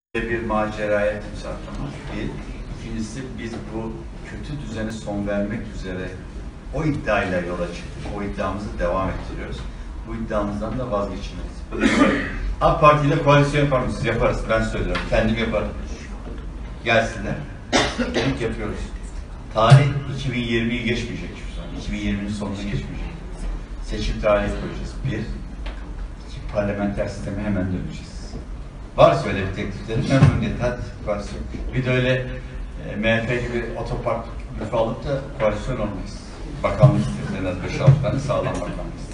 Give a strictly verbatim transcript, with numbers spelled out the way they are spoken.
bir maceraya timsah atlamak. Bir. İkincisi biz bu kötü düzene son vermek üzere o iddiayla yola çıktık. O iddiamızı devam ettiriyoruz. Bu iddiamızdan da vazgeçmeyiz. AK Parti ile koalisyon yapar mısınız? Yaparız. Ben söylüyorum. Kendim yaparım. Gelsinler. İlk yapıyoruz. Tarih iki bin yirmiyi geçmeyecek. iki bin yirminin sonunu geçmeyecek. Seçim tarihi koyacağız. Bir. İki, parlamenter sisteme hemen döneceğiz. Varsa öyle bir teklifleri memnuniyetle hadi koalisyon. Bir de öyle e, M H P gibi otopark müfü alıp da koalisyon olmayız. Bakanlık istiyoruz. En az beş altı tane sağlam bakanlık istiyoruz.